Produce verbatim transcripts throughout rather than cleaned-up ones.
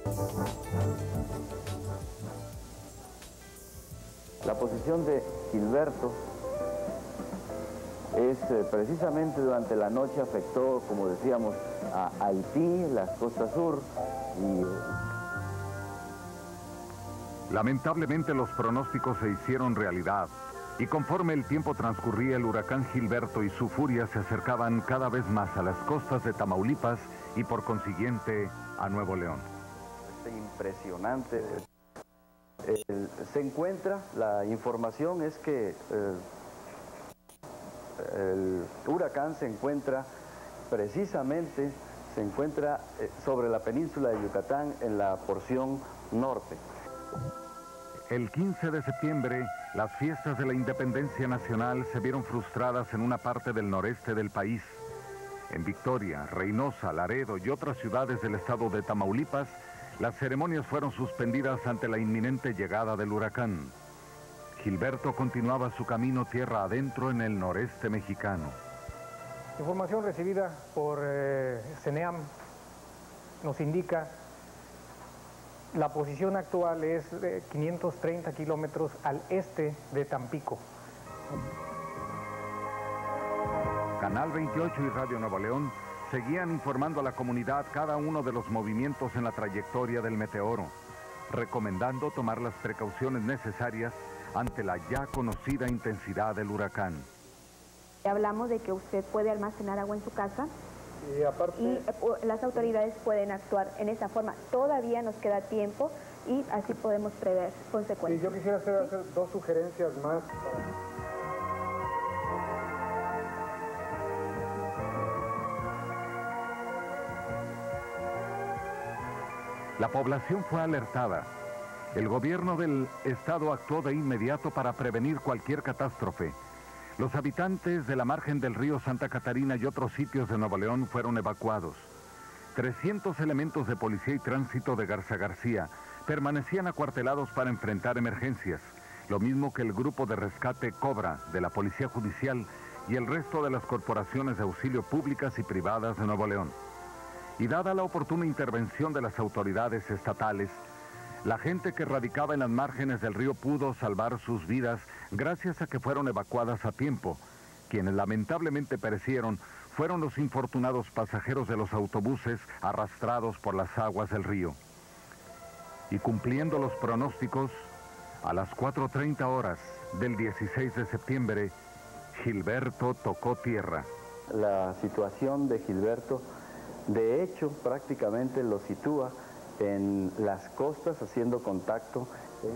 La posición de Gilberto es eh, precisamente durante la noche afectó, como decíamos, a Haití, las costas sur y... Lamentablemente los pronósticos se hicieron realidad y conforme el tiempo transcurría el huracán Gilberto y su furia se acercaban cada vez más a las costas de Tamaulipas y por consiguiente a Nuevo León. Impresionante. El, se encuentra, la información es que eh, el huracán se encuentra precisamente, se encuentra eh, sobre la península de Yucatán en la porción norte. El quince de septiembre, las fiestas de la independencia nacional se vieron frustradas en una parte del noreste del país. En Victoria, Reynosa, Laredo y otras ciudades del estado de Tamaulipas, las ceremonias fueron suspendidas ante la inminente llegada del huracán. Gilberto continuaba su camino tierra adentro en el noreste mexicano. Información recibida por eh, CENEAM nos indica la posición actual es de quinientos treinta kilómetros al este de Tampico. Canal veintiocho y Radio Nuevo León seguían informando a la comunidad cada uno de los movimientos en la trayectoria del meteoro, recomendando tomar las precauciones necesarias ante la ya conocida intensidad del huracán. Hablamos de que usted puede almacenar agua en su casa y, aparte, y eh, las autoridades pueden actuar en esa forma. Todavía nos queda tiempo y así podemos prever consecuencias. Sí, yo quisiera hacer, hacer dos sugerencias más. La población fue alertada. El gobierno del estado actuó de inmediato para prevenir cualquier catástrofe. Los habitantes de la margen del río Santa Catarina y otros sitios de Nuevo León fueron evacuados. trescientos elementos de policía y tránsito de Garza García permanecían acuartelados para enfrentar emergencias, lo mismo que el grupo de rescate Cobra de la Policía Judicial y el resto de las corporaciones de auxilio públicas y privadas de Nuevo León. Y dada la oportuna intervención de las autoridades estatales, la gente que radicaba en las márgenes del río pudo salvar sus vidas gracias a que fueron evacuadas a tiempo. Quienes lamentablemente perecieron fueron los infortunados pasajeros de los autobuses arrastrados por las aguas del río. Y cumpliendo los pronósticos, a las cuatro treinta horas del dieciséis de septiembre, Gilberto tocó tierra. La situación de Gilberto, de hecho, prácticamente lo sitúa en las costas haciendo contacto.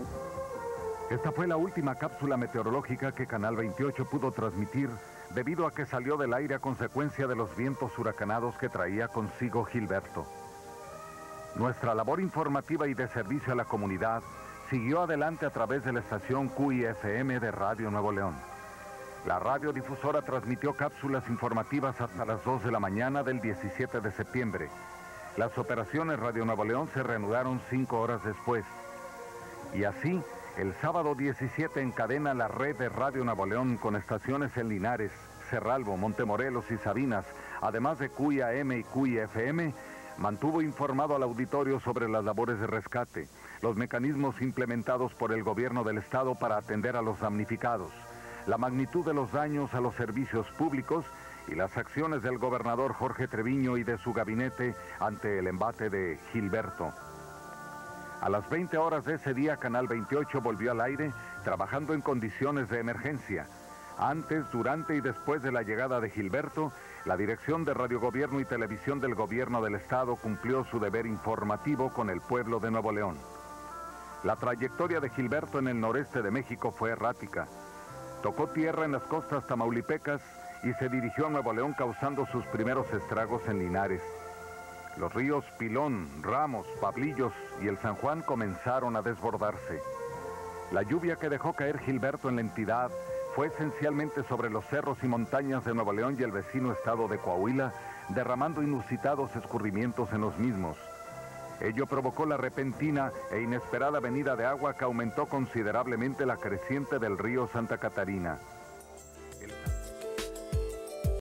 Esta fue la última cápsula meteorológica que Canal veintiocho pudo transmitir debido a que salió del aire a consecuencia de los vientos huracanados que traía consigo Gilberto. Nuestra labor informativa y de servicio a la comunidad siguió adelante a través de la estación Q I F M de Radio Nuevo León. La radiodifusora transmitió cápsulas informativas hasta las dos de la mañana del diecisiete de septiembre. Las operaciones Radio Nuevo León se reanudaron cinco horas después. Y así, el sábado diecisiete en cadena la red de Radio Nuevo León con estaciones en Linares, Cerralbo, Montemorelos y Sabinas, además de Q I A M y Q I F M, mantuvo informado al auditorio sobre las labores de rescate, los mecanismos implementados por el gobierno del estado para atender a los damnificados, la magnitud de los daños a los servicios públicos y las acciones del gobernador Jorge Treviño y de su gabinete ante el embate de Gilberto. A las veinte horas de ese día, Canal veintiocho volvió al aire trabajando en condiciones de emergencia. Antes, durante y después de la llegada de Gilberto, la Dirección de Radio Gobierno y Televisión del Gobierno del Estado cumplió su deber informativo con el pueblo de Nuevo León. La trayectoria de Gilberto en el noreste de México fue errática. Tocó tierra en las costas tamaulipecas y se dirigió a Nuevo León causando sus primeros estragos en Linares. Los ríos Pilón, Ramos, Pablillos y el San Juan comenzaron a desbordarse. La lluvia que dejó caer Gilberto en la entidad fue esencialmente sobre los cerros y montañas de Nuevo León y el vecino estado de Coahuila, derramando inusitados escurrimientos en los mismos. Ello provocó la repentina e inesperada venida de agua que aumentó considerablemente la creciente del río Santa Catarina.